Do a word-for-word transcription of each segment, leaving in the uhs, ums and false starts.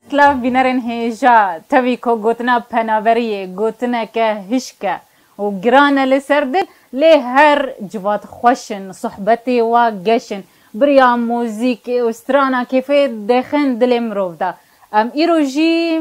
کلاف بینرن هیجا تبی کو گوتنا پناوریه گوتنا که هشکه و گرانه لسردل لی هر جوات خوشن صحبتی و گشن بریا موزیک استرانا کیفه دخن دل مروف دا ام ایرو جی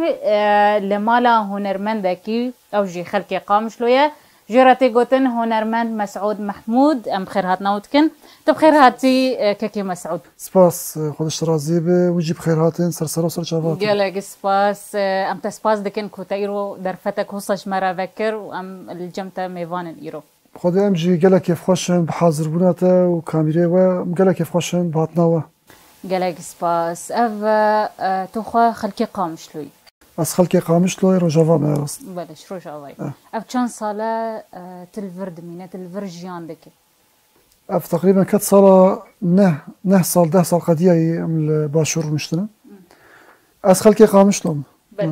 لمالا هنرمنده کی او جی خلقی قامش لویه جراتي قوتن هنرمند مسعود محمود ام بخير هات ناوتكن طب خير هاتي كاكي مسعود سپاس خودش رازی به وجی بخیر هاتین سرسر و سرچاوات قالك سپاس ام تسپاس دكن كوتا ايرو درفتك هوصش مرا فكر وام الجمتا ميفان ايرو خود ام جی گله کیف خوشن بحاضر بوناته و کامیره و گله کیف خوشن بهاتناوه قالك سپاس اف توخوا خلقي قامش لوي از خلقی قامش لوی رجاوا مراست بلش رجاوي اف چند ساله تلفرد مينه تلفر جيان دكي اف تقريبا كت ساله نه نه سال ده سال قديه ام باشور مشتنا از خلقي قامش لهم بل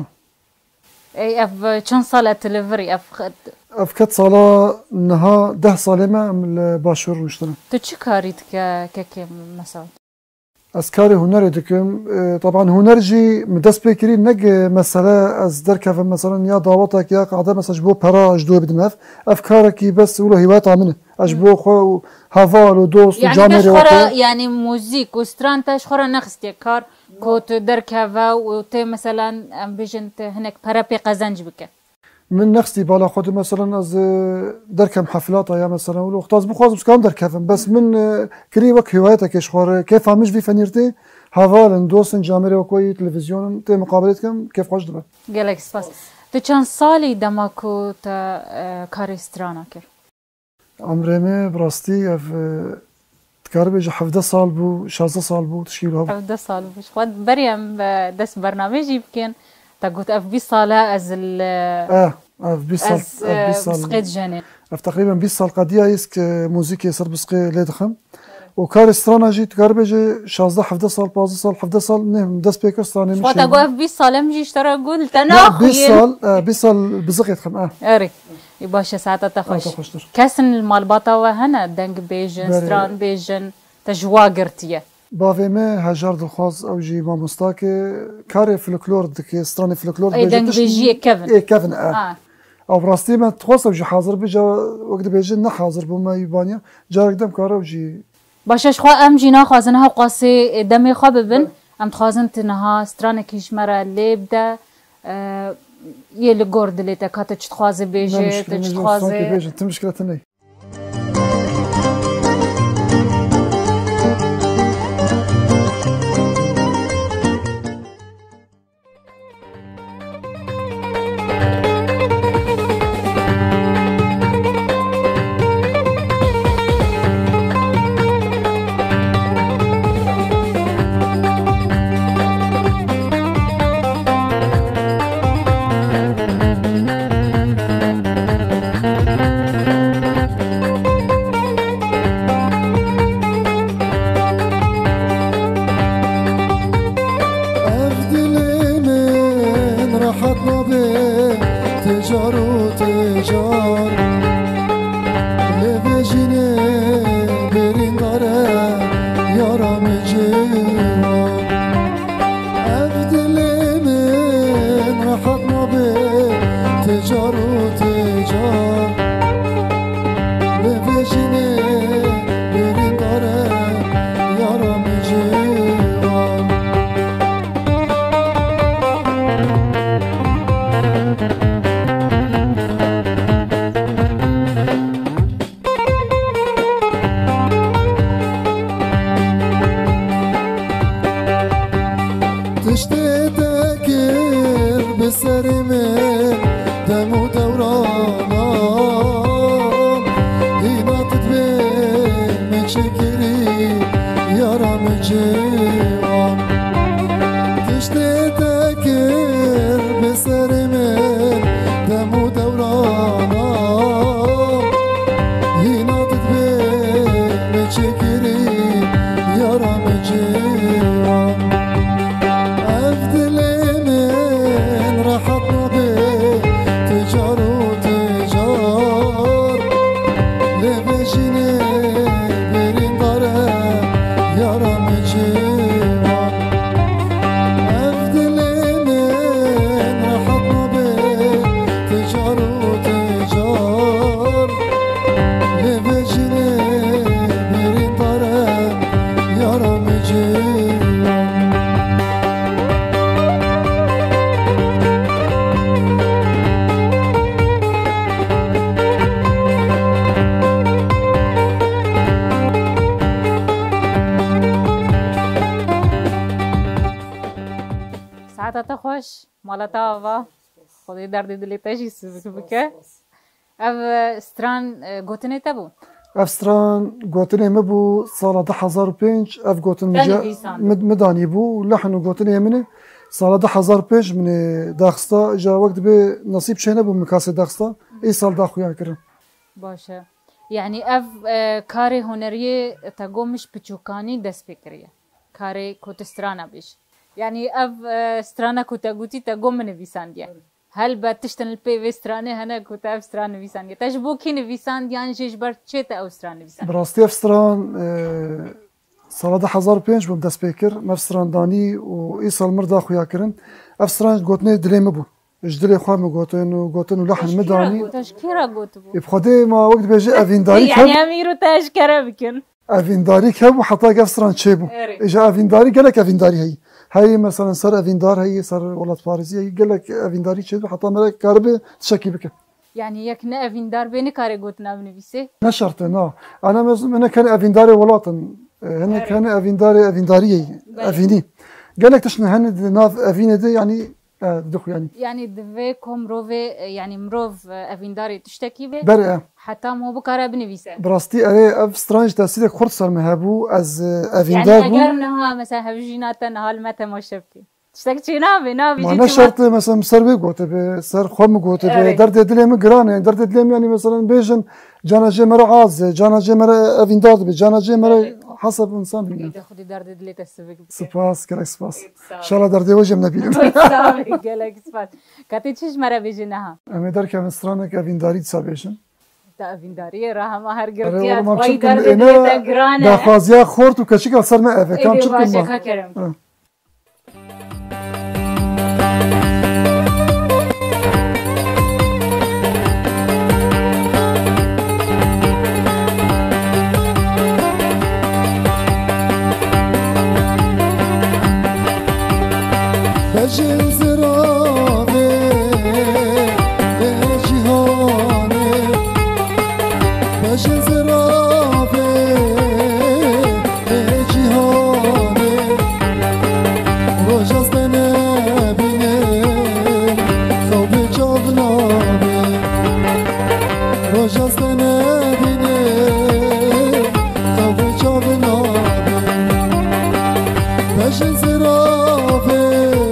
اي اف چند ساله تلفري اف خد اف كت ساله نها ده ساله ما ام باشور مشتنا تو چی کاریت که که مسعود از کار هنری دکم طبعا هنرجی مدست بکری نگ مسئله از درکف مثلا یا دعوتك یا قاعده مثلا جبو برا اجدو بدم اف افکار کی بس ولو هوايات عمله اجبو خو هافال و دوست و يعني تشخرا يعني موزيك وستران تشخرا نخستي كار كوت دركفا وت مثلا ام بيجنت هناك برا بي قزنج بك من نفسي بالا خود مثلا از دركم حفلات يا مثلا ولو اختاز بخواز بس كام دركفم بس من كري وك هوايتك شخور كيف عمش في فنيرتي هافال دوسن جامري وكوي تلفزيون تي مقابلتكم كيف خوش دبا قالك سباس تو چند سالي دماكو تا كاريسترانا كر عمري مي براستي اف تقريبا حفده سال بو شازده سال بو تشكيلها حفده سال بو خود بريم دس برنامجي يمكن تقول اف بيس ساله از ال اه اف بيس سال اف بيس سال بسقيت جاني اف تقريبا بيس سال قديه يسك موزيكي صار بسقي ليدخم وكار استرانا جي تقريبا جي شازده حفده سال باز سال حفده سال نه دس بيكر استراني مش فوت اقول اف بيس سال مجي اشترى قلت انا بيس سال آه بيس سال بزق يدخم اه اري يباشا ساعتها تخش كاسن المالباطا وهنا دنگ بيجن ستران بيجن تجواقرتيه بافي ما هجر دخواز او جي ما مستاك كاري فلكلور دك ستراني فلكلور اي دنگ بيجي كيفن اي كيفن اه, آه. او براستي ما تخواز او جي حاضر بيجا وقت بيجي نه حاضر بما يبانيا جارك دم كارو جي باشاش خو ام جينا خوازنها قاسي دمي خو ببن ام تخوازن تنها ستراني كيش مرا ليبدا آه يلي غورد لي تكات تخواز بيجي تخواز بيجي تمشكله تني Yaram ساعتها تخوش مالا تاوا خودی درد دلی تشی سبک بکه اف ستران گوتنه تبو افستران گوتنه مبو سال ده هزار و پنج اف گوتن مجا مدانی بو لحن و گوتنه منه سال ده هزار و پنج من داخستا جا وقت به نصیب شنه بو مکاس داخستا ای سال دا خویا کرم باشه یعنی اف کار هنری تگو مش بچوکانی دست بکریه کار کوتسترانا بیش یعنی اف سترانا کوتاگوتی تگو من نویساندیه هل بتشتن البي سترانه هنا كنت اف ستران نویساندیه تجبو کی نویساندیان جيش بر چه تا او ستران نویساندیه براستی افستران سال ده هزار و پنج بوم دست بکر مفستران دانی و ای سال مردا خویا کرن افستران گوتنه دلیم بو اجدري خواه مقوتن وقوتن ولحن مداني تشكيرا قوت بو بخدي ما وقت بيجي افينداري يعني اميرو تشكرا بكن افينداري كب وحطا قفصران تشيبو اجا افينداري قال لك افينداري هي هي مثلا صار افيندار هي صار ولد فارسي هي قال لك افينداري تشيبو حطا ملك كاربي تشكي بك يعني يكنا افيندار بيني كاري قوتنا بنفسي ما شرط نا انا انا كان افينداري ولاتن هنا كان افينداري افينداري افيني قال لك تشنا هن ناف افيني دي يعني دخو يعني يعني دفيكم روفي يعني مروف افينداري تشتكي به برئه حتى مو بكره بنفسه براستي اري اف سترانج تاثير خرط صار مهبو از افيندار يعني اگر نها مثلا هفجيناتا نهال متى ما شبكي تشتكي نابي نابي ما انا شرط مثلا مسربي قوت به سر خم قوت به درد دلم جرانه درد دلم يعني مثلا بيجن جانا جمره عاز جانا جمره افيندار به جانا جمره حسب انسان يعني تاخذي درد دلي تسبك سباس كلك سباس ان شاء الله درد وجه من بيلم كلك سباس كاتي تشش مره بيجنها ام در كان سترانك افينداري تسابيشن تا افينداري راها ما هر قرتيات واي درد دلي تجرانه دا خازيا خورت وكشيك صار ما افا كان شكرا بجن زرابه به جهانه بجن زرابه به جهانه روز از نبینه خوب جاونامه روز از نبینه خوب جاونامه بجن زرابه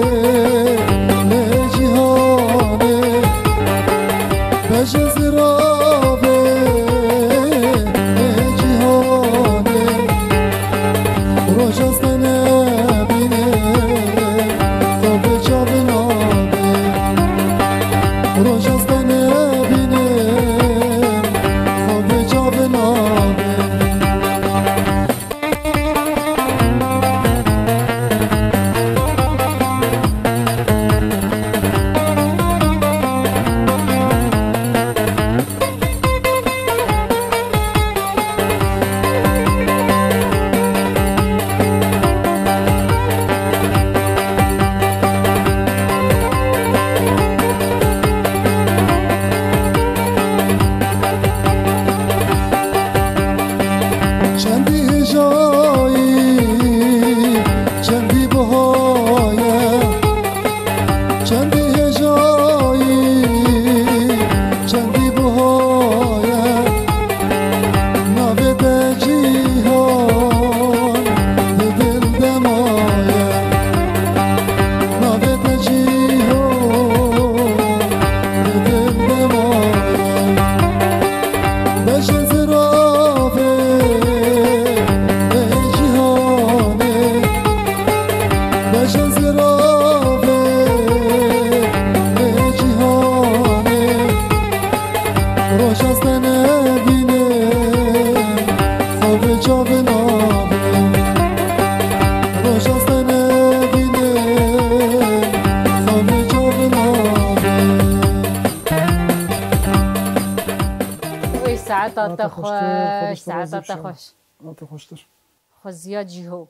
ساعات تخوش ساعات تخوش تخوشتر خوزيات جيهو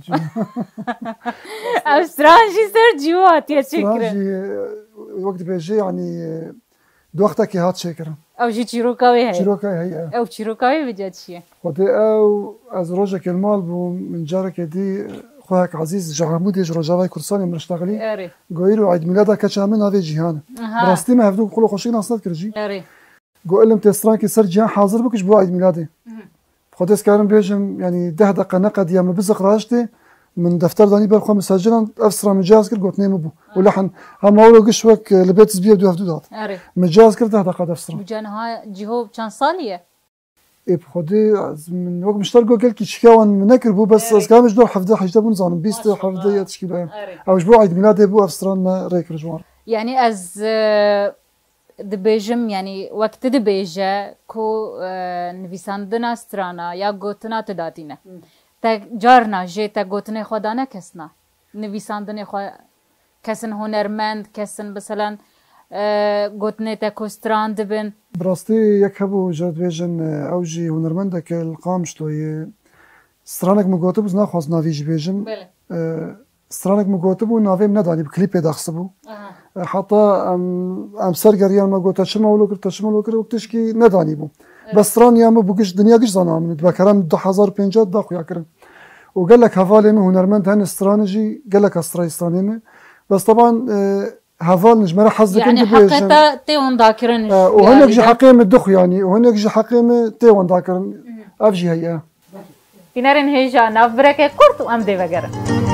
أسترانجي سر جيوات يا شكرا وقت بيجي يعني دوختك هات شكرا أو جي تشيروكاوي هي تشيروكاوي هي أو تشيروكاوي بجد شيء خدي أو از روجك المال بو من جارك دي خوهك عزيز جعمودي جرجاوي كرساني مرشتغلي اري قويلو عيد ميلادك كشامل نافي جيهان اها براستي ما هفدو كلو خوشي ناصنت كرجي اري قول لهم تسترانكي سر جيهان حاضر بكش بو عيد ميلادي خدس كارم بيجم يعني ده دقة نقد يا مبزق راشتي من دفتر داني بالخوا مسجلا افسر مجاز كر قلت نيمو بو ولحن هم اولو قشوك لبيت زبيه بدو هفدو دات اري مجاز كر ده دقة افسر بجانها جيهو كان صاليه اي بخدي من وقت مشتركو قال كي شكاون منكر بو بس أري. كامش دور حفظه حجته بون زانم بيست ما شاء الله. حفظه تشكيل اري او جبو عيد ميلادي بو افسران ما ريك رجوار يعني از آه، دبيجم يعني وقت دبيجة كو آه، نویساندنا سترانا یا گوتنا تداتینه تا جارنا جه تا گوتنه خودانه کسنا نویساندن خو کسن هنرمند کسن مثلا آه، گوتنه تا کوستران دبن براستي يك هبو جاد بيجن اوجي هنرمندك القامش توي سترانك مقوتب وزنا خواز نافيج بيجن بله سترانك مقوتب ونافي منداني بكليب داخسبو اها حتى ام ام سرگريان ما قوتا شما ولو كرت شما ولو كرت وقتشكي نداني بو بس ستران يا ما بوكش دنيا كش زانا من بكرم دو هزار وپنجاه داخو يا كرم وقال لك هفالي من هنرمند هن استرانجي قال لك استراي استراني بس طبعا هفال نجمرة حظك يعني انت بيجن حقا تيون ذاكرن آه، وهناك جي حقيمة دخ يعني وهناك جي حقيمة تيوان ذاكرن افجي هي تنارن هيجا ناف بركه كورت ام دي وغيره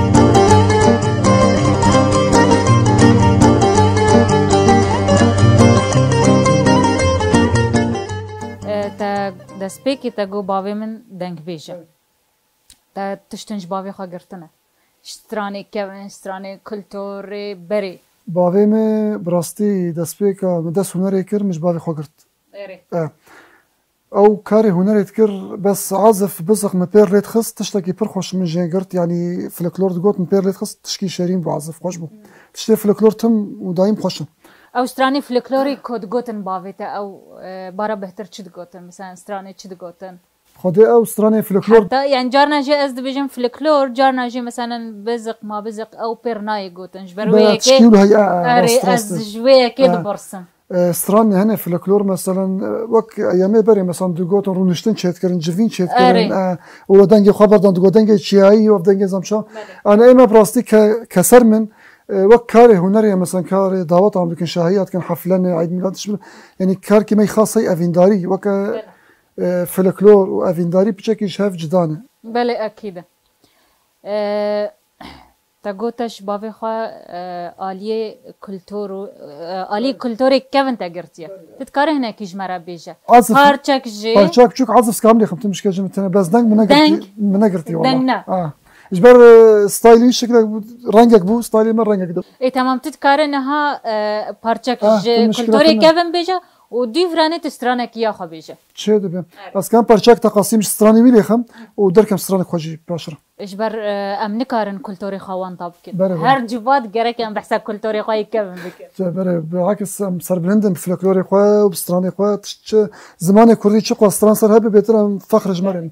تا دسپیکی تا گو باوی من دنگ بیجه تا تشتنج باوی خواه گرتنه شترانی کون شترانی کلتوری بری باوی me براستی دەستپێکە دەست هوەرێک کرد مش باوی خۆ کرد ئەو کاری هوەرێت کرد بەس عازف بزق من پێر لێت خست تشتێکی پڕ خۆش من ژێ گرت ینی فلکلۆر دگوت من پێر لێت خست تشکی شەرین بۆ عازف خۆش بوو تشتێ فلکلۆر تم و دایم خۆشم او شترانی فلکلوری کد گوتن باوی تا او بارا بهتر چی دگوتن مثلا شترانی چی دگوتن خودێ ئەو سترانێ فلکلۆر حتى يعني جارنا جي از دبيجن فلكلور جارنا جي مثلا بزق ما بزق او بيرناي قوتن جبرويه تشکیل كي هەیە اري از جويه كي دبرسم سترانی هەنێ فلکلۆر مەسەلەن وەک ئەیامێ بەرێ مەسەڵەن دگوتن ڕونشتن چێتکردن جڤین چێتکردن وڵە دەنگی خوا بەردان دگۆ دەنگی چیایی و دەنگی زەمشا ئەنا ئێمە بڕاستی کەسەر من وەک کارێ هوەرێ مەسەن کارێ داوەتان بکەن شاهیاتکەن حەفلەنێ عید میلادش ینی کارکی مەی خاصەی ئەڤینداری وەکە فلكلور وافينداري بشكل شاف جدانه بله اكيد أه تاگوتش باوی خوا أه آلیه کلتور أه آلیه کلتوری کون تاگرتیه تتکاره هنه کیش مرا بیجه پارچک جی پارچک چوک عزف سکام لیخم تمش کجم تنه بس دنگ من نگرتی من نگرتی والله دنگ نه اه اجبر ستايلي شكله رنگك بو ستايلي من رنگك دو اي تمام تتکاره نها أه پارچک آه جی کلتوری کون بیجه و دي فراني تسترانه كيا خبيجه چه دبم بس كان پارچاك تقاسيم ستراني ويليخم ودركم ستراني خوجي باشر اجبر ام نكارن كلتوري خوان طابكن هر جواد جرك ام بحسب كلتوري خوي كم بك بره بالعكس صار بلندن فلكلوري خو وبستراني خو زمان كوري تشقوا ستران صار هبه بيتر فخر جمرن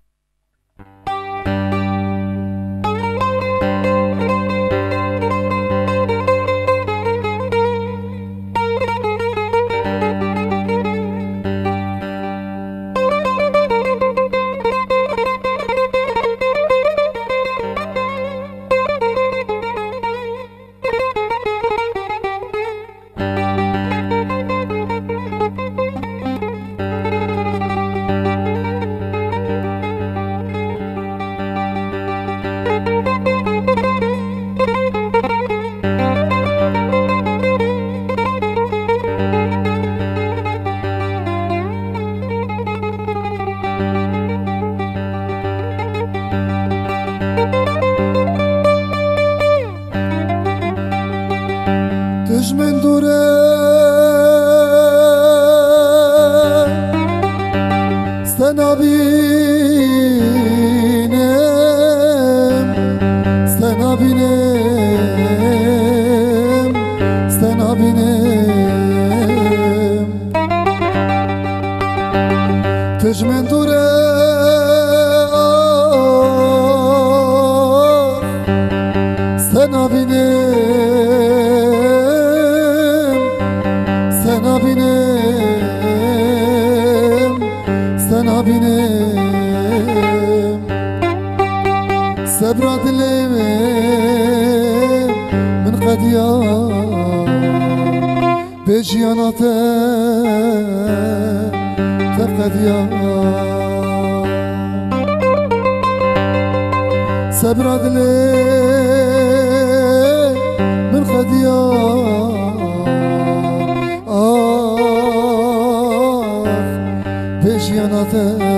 من دوره ستنابینم ستنابینم ستنابینم تج من دوره ستنابینم Sen abinem, sen abinem بجيانات تبقى ديار صبر دلي من خديار آه بجيانات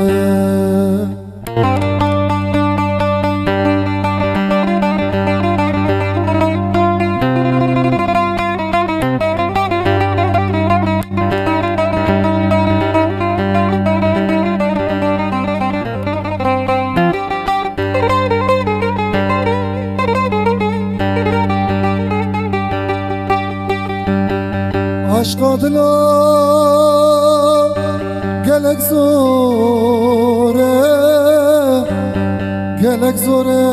عشق دلا گلک زوره گلک زوره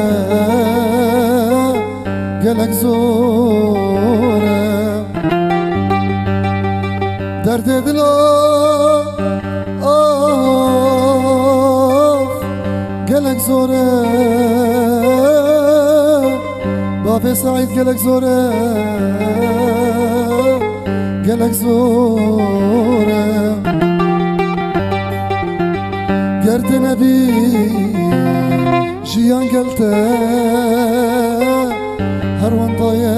گلک زوره درد دلا آه گلک زوره باب سعید گلک زوره گلک زوره گرد نبی جیان گلته هر وندایه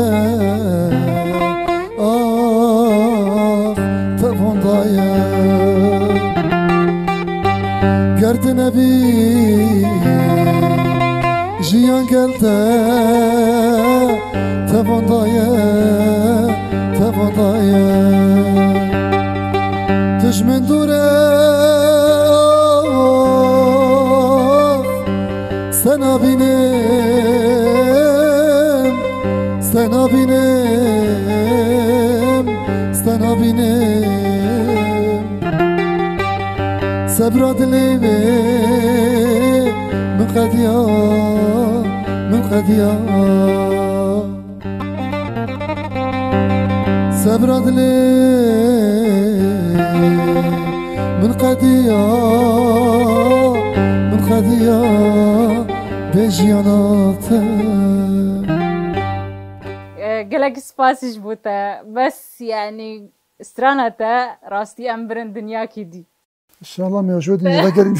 آه تب وندایه گرد نبی جیان گلته تب وندایه تفضايا تشمن دوره سنا بينم سنا بينم سنا بينم صبر دلي من قديا من قديا صبر دلي من قديا من قديا بجيانات قلق سباسش بوتا بس يعني استرانتا راستي امبرن دنيا كيدي ان شاء الله موجود نذكر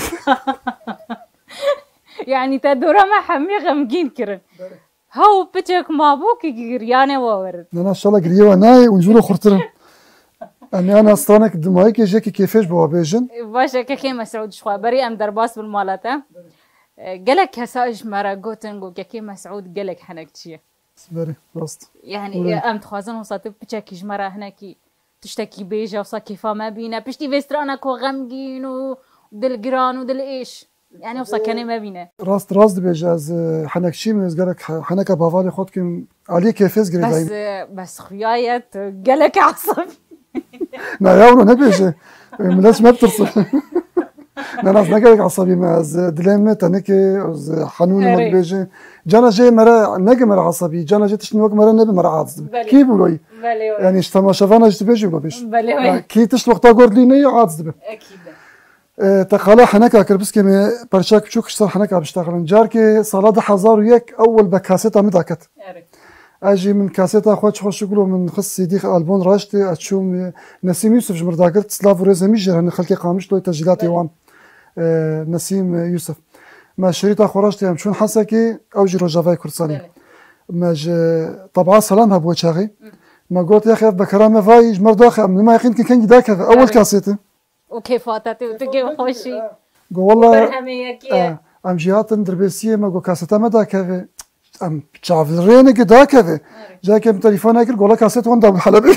يعني تدورا ما حمي غمجين كرن هاو بتشك مابوك يريانه وورد انا ان شاء الله قريوا ناي ونجولو خرطرم اني انا استانك دمايك جاكي كيفاش بوا بيجن باشا كيكي مسعود شخوا بري ام درباس بالمالتا قالك هساج مرا جوتنغو كيكي مسعود قالك حنكتشي بري راست يعني ام تخوازن وصاتب بتشكيش مرا هناكي تشتكي بيجا وصا كيفا ما بينا بشتي فيسترانا كو غمجين ودل جران ودل ايش يعني وصا كان ما بينا راست راست بيجا از حنكشي من قالك حنكا بافالي خودكم علي كيفاش قري بس بس خيايت قالك عصبي لا يا ولو نبيجا ملاش ما بترصح ناس نقالك عصبي ما از دلمه تنكي از حنون ما بيجي جانا جاي مرا نجي مرا عصبي جانا جاي تشني وقت مرا نبي مرا عاصب كيف بقولي يعني اشتما شافانا جت بيجي ولا بيش كي تشت وقت اقول لي ني عاصب اكيد تخلا حنكا كربس كمي برشاك بشوك اشتغل حنكا بشتغل جاركي صلاة حزار وياك اول بكاسيتا مداكت اجي من كاسيتا خوش خوش يقولوا من خص سيدي البون راشتي اتشوم نسيم يوسف جمرداكرت سلاف رزميجر هن خلقي قامش لو تسجيلات يوان نسيم يوسف ما شريطة خرجت يم شون حسكي اوجي رجافاي كرساني ما طبعا سلام هبو شاغي ما قلت يا اخي بكرامه فاي جمرد اخي ما يقين كان ذاك اول كاسيته وكيف فاتت وتجي خوشي قول والله آه. ام جهات دربسيه ما قو كاسيته ما ذاك ام شاف الرينك ذاك جاك ام تليفونك قول كاسيت وين داب الحلبي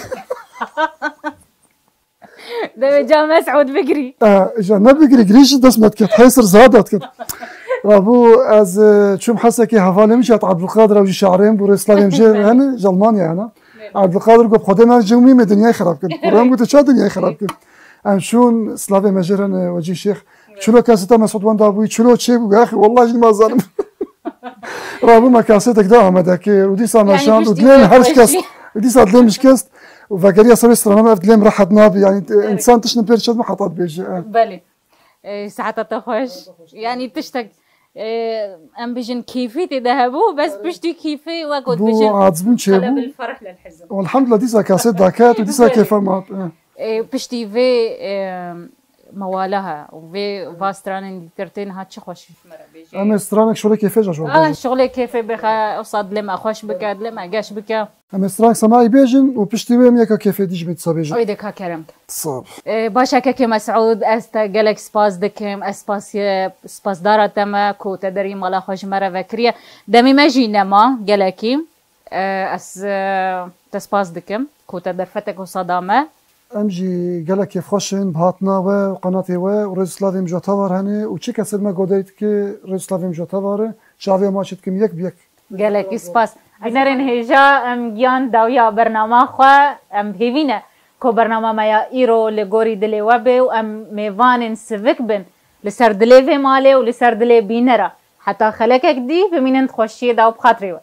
ده جا مسعود بقري اه جا ما بقري قريش دسمت كت حيصر زادت كت رابو از شو حسكي حفالي مشات عبد القادر او شعرين بور اسلام جي هنا جلمانيا انا عبد القادر قب خدنا الجومي من الدنيا خراب كت قرام قلت شو الدنيا خراب كت ام شون سلافي مجرن وجي شيخ شلو كاسيتا مسعود وين دابوي شلو تشيب يا اخي والله ما ظالم رابو ما كاسيتك ده ما داكير ودي صار مشان ودلين هرش كاس ودي صار دلين مش كاس وفاكريا صار يسرى ما دلين راح نابي يعني انسان تشن بيرشد ما حطت بيجي بلي ساعات تخش يعني تشتك ام بيجن كيفي تذهبوا بس بشتي كيفي وقت بو بيجن عزبون قلب شيبو الفرح للحزن والحمد لله ديسا كاسيت داكات وديسا كيف ما بشتي في موالها وفي فاستران ترتين هات شو خوش مرة اما استرانك شغلك كيف جا اه شغلي كيف بخا قصاد لما خوش بك لما قاش بك اما استرانك سماعي بيجن وبشتي ويم يكا كيف ديج بيتصابيجن ويدك ها كرمك صاب باشا كي مسعود استا جالك سباس دكم اسباس سباس دارا تما كو تدري مالا خوش مرة فكرية دمي ما جينا جالكي اس تسباس دكم كو تدر فتك وصدامه امجي جالك كيف خوشن بهاتنا وقناتي ورزسلاوي مجوتاوار هني وشي كسر ما قدرت كي رزسلاوي مجوتاوار شافي ما شتكم يك بيك جالك سباس بنرن هجا ام جان داويا برنامج خوا ام هيفينا كو برنامج ما يا ايرو لغوري دلي وبي وام ميفان سيفيك بن لسر دلي في مالي ولسر دلي بينرا حتى خلقك دي بمين تخشي داو بخاطري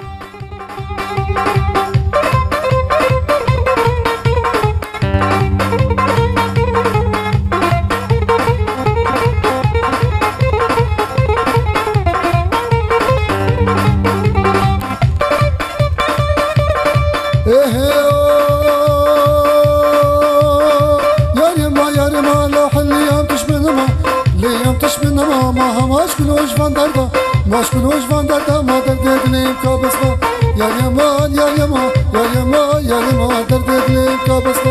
ماش كنوش فان دردا ما درد دليم كابسنا يا يمان يا يمان يا يمان يا يمان درد دليم كابسنا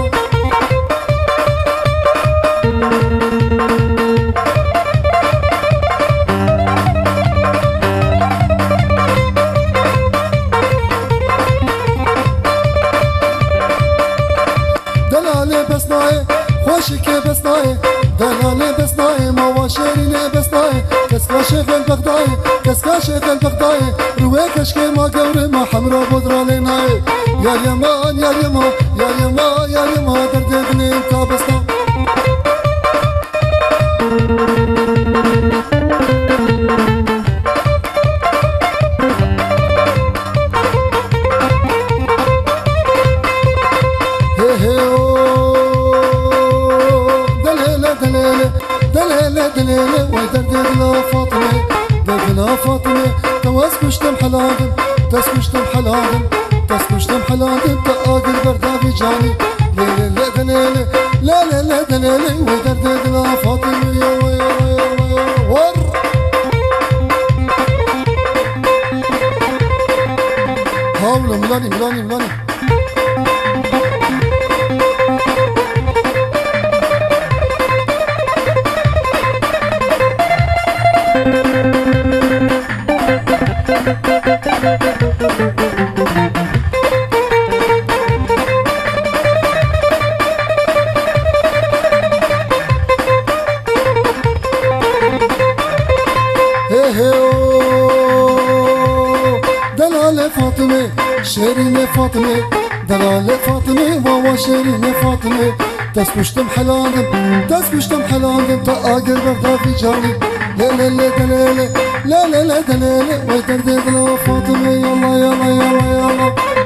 دلالي بسناي خوشك بسناي دلالي بسناي ما واشريني بسناي كسكا شغل بغداي كسكا شغل بغداي رويك اشكي ما قوري ما حمرا بودرا ليناي يا يمان يا يمان يا يمان يا يمان درد دليم كابسنا دليلة ويدر دليلة فاطمة دليلة فاطمة توسكشتم حلادم تسكشتم حلادم تسكشتم حلادم تآقل بردا في جاني ليلة دليلة لا لا لا دليلة ويدر دليلة فاطمة يا يا يا ور هاولا ملاني ملاني ملاني دلالة فاطمة شيرين فاطمة دلالة فاطمة واوا شيرين فاطمة تسكشتم حلالم تسكشتم حلالم تآقر بردا في جاني لا لا لا دلالة لا لا لا دلالة ويدر دلالة فاطمة يلا يلا يلا يلا